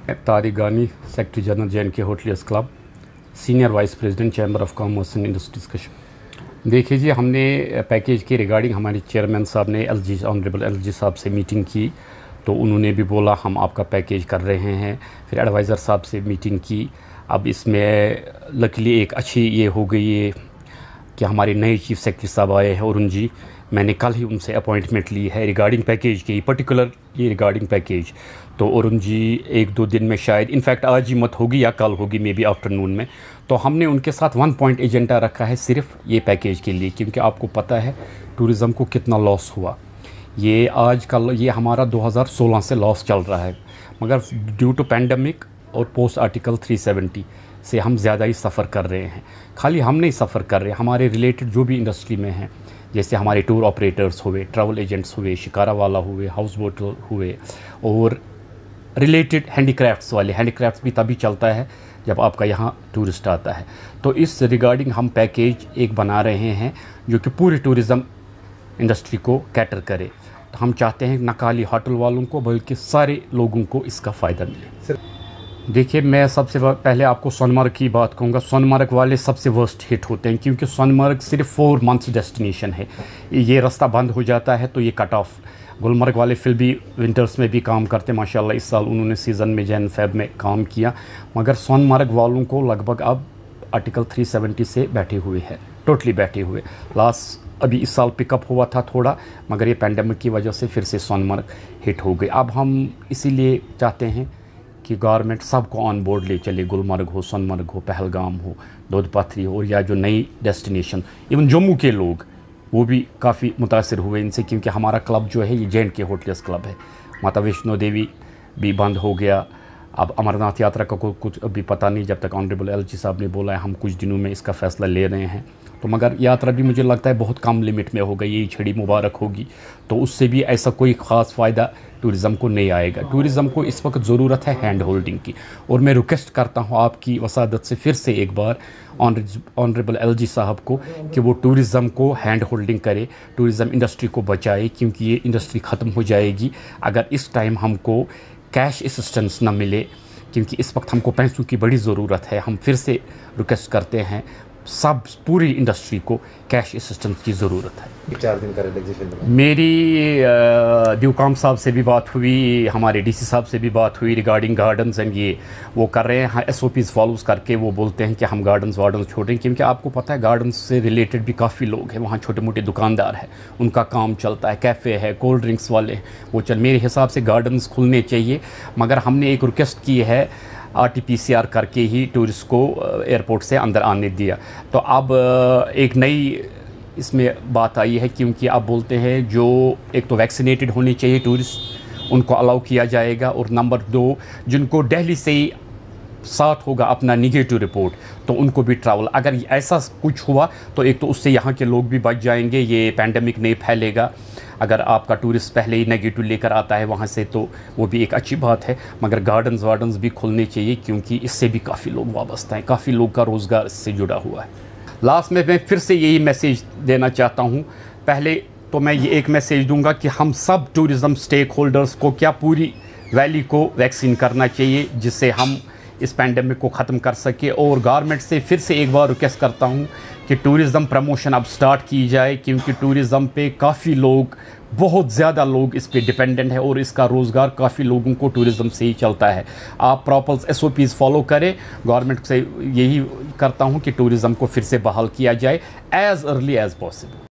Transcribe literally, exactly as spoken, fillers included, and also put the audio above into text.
Tariq Ghani, secretary general J and K hoteliers club, senior vice president chamber of commerce and industries Kashmir. देखिए जी, हमने package के regarding हमारे chairman साहब ने L G honourable L G साहब से मीटिंग की, तो उन्होंने भी बोला हम आपका पैकेज कर रहे हैं। फिर एडवाइज़र साहब से मीटिंग की। अब इसमें लकीली एक अच्छी ये हो गई है कि हमारे नए चीफ सेक्रेटरी साहब आए हैं अरुण जी। मैंने कल ही उनसे अपॉइंटमेंट ली है रिगार्डिंग पैकेज की, पर्टिकुलर ये रिगार्डिंग पैकेज। तो अरुण जी एक दो दिन में शायद, इनफैक्ट आज ही मत होगी या कल होगी, मे बी आफ्टरनून में। तो हमने उनके साथ वन पॉइंट एजेंडा रखा है सिर्फ ये पैकेज के लिए, क्योंकि आपको पता है टूरिज़म को कितना लॉस हुआ। ये आज कल ये हमारा दो हज़ार सोलह से लॉस चल रहा है, मगर ड्यू टू पैंडमिक और पोस्ट आर्टिकल थ्री सेवेंटी से हम ज़्यादा ही सफ़र कर रहे हैं। खाली हम नहीं सफ़र कर रहे, हमारे रिलेटेड जो भी इंडस्ट्री में हैं, जैसे हमारे टूर ऑपरेटर्स हुए, ट्रैवल एजेंट्स हुए, शिकारा वाला हुए, हाउस बोट हुए, और रिलेटेड हैंडीक्राफ्ट्स वाले। हैंडीक्राफ्ट्स भी तभी चलता है जब आपका यहाँ टूरिस्ट आता है। तो इस रिगार्डिंग हम पैकेज एक बना रहे हैं जो कि पूरी टूरिज़म इंडस्ट्री को कैटर करे। तो हम चाहते हैं न खाली होटल वालों को बल्कि सारे लोगों को इसका फ़ायदा मिले। देखिए, मैं सबसे पहले आपको सोनमर्ग की बात कहूँगा। सोनमर्ग वाले सबसे वर्स्ट हिट होते हैं, क्योंकि सोनमर्ग सिर्फ फोर मंथ्स डेस्टिनेशन है। ये रास्ता बंद हो जाता है तो ये कट ऑफ। गुलमर्ग वाले फिर भी विंटर्स में भी काम करते हैं, माशाल्लाह इस साल उन्होंने सीज़न में जैन फेब में काम किया। मगर सोनमर्ग वालों को लगभग अब आर्टिकल थ्री सेवेंटी से बैठे हुए हैं, टोटली बैठे हुए। लास्ट अभी इस साल पिकअप हुआ था थोड़ा, मगर ये पैंडमिक की वजह से फिर से सोनमर्ग हिट हो गए। अब हम इसीलिए चाहते हैं कि गवर्नमेंट सबको ऑन बोर्ड ले चले, गुलमर्ग हो, सोनमर्ग हो, पहलगाम हो, दोदपथरी हो, या जो नई डेस्टिनेशन, इवन जम्मू के लोग वो भी काफ़ी मुतासर हुए इनसे, क्योंकि हमारा क्लब जो है ये J and K hoteliers club है। माता वैष्णो देवी भी बंद हो गया। अब अमरनाथ यात्रा का को कुछ अभी पता नहीं, जब तक ऑनरेबल एल जी साहब ने बोला है हम कुछ दिनों में इसका फ़ैसला ले रहे हैं। तो मगर यात्रा भी मुझे लगता है बहुत कम लिमिट में होगा, यही छड़ी मुबारक होगी, तो उससे भी ऐसा कोई ख़ास फ़ायदा टूरिज़म को नहीं आएगा। टूरिज़म को इस वक्त ज़रूरत है हैंड होल्डिंग की, और मैं रिक्वेस्ट करता हूँ आपकी वसादत से फिर से एक बार ऑनरेबल एल जी साहब को कि वो टूरिज़म को हैंड होल्डिंग करे, टूरिज़म इंडस्ट्री को बचाए, क्योंकि ये इंडस्ट्री ख़त्म हो जाएगी अगर इस टाइम हमको कैश असिस्टेंस न मिले, क्योंकि इस वक्त हमको पैसों की बड़ी ज़रूरत है। हम फिर से रिक्वेस्ट करते हैं, सब पूरी इंडस्ट्री को कैश असिस्टेंस की ज़रूरत है। चार दिन का रिलैक्सेशन मेरी ड्यूकॉम साहब से भी बात हुई, हमारे डीसी साहब से भी बात हुई रिगार्डिंग गार्डन्स एंड ये वो कर रहे हैं एस ओ पीज़ फॉलोज करके। वो बोलते हैं कि हम गार्डन्स वार्डन्स छोड़ें, क्योंकि आपको पता है गार्डन्स से रिलेटेड भी काफ़ी लोग हैं वहाँ, छोटे मोटे दुकानदार हैं, उनका काम चलता है, कैफ़े है, कोल्ड ड्रिंक्स वाले हैं, वो चल। मेरे हिसाब से गार्डन्स खुलने चाहिए, मगर हमने एक रिक्वेस्ट की है R T P C R करके ही टूरिस्ट को एयरपोर्ट से अंदर आने दिया। तो अब एक नई इसमें बात आई है, क्योंकि आप बोलते हैं जो एक तो वैक्सीनेटेड होने चाहिए टूरिस्ट, उनको अलाउ किया जाएगा, और नंबर दो जिनको दिल्ली से ही साथ होगा अपना निगेटिव रिपोर्ट, तो उनको भी ट्रैवल। अगर ऐसा कुछ हुआ तो एक तो उससे यहाँ के लोग भी बच जाएंगे, ये पैंडमिक नहीं फैलेगा। अगर आपका टूरिस्ट पहले ही नेगेटिव लेकर आता है वहाँ से तो वो भी एक अच्छी बात है, मगर गार्डन्स वार्डन्स भी खुलने चाहिए, क्योंकि इससे भी काफ़ी लोग वाबस्ता हैं, काफ़ी लोग का रोज़गार इससे जुड़ा हुआ है। लास्ट में मैं फिर से यही मैसेज देना चाहता हूँ। पहले तो मैं ये एक मैसेज दूँगा कि हम सब टूरिज़म स्टेक होल्डर्स को क्या पूरी वैली को वैक्सीन करना चाहिए, जिससे हम इस पैंडमिक को ख़त्म कर सके। और गवर्नमेंट से फिर से एक बार रिक्वेस्ट करता हूँ कि टूरिज़म प्रमोशन अब स्टार्ट की जाए, क्योंकि टूरिज़म पे काफ़ी लोग, बहुत ज़्यादा लोग इस पे डिपेंडेंट है, और इसका रोज़गार काफ़ी लोगों को टूरिज़म से ही चलता है। आप proper S O Ps follow करें। गवर्नमेंट से यही करता हूँ कि टूरिज़म को फिर से बहाल किया जाए एज़ अर्ली एज़ पॉसिबल।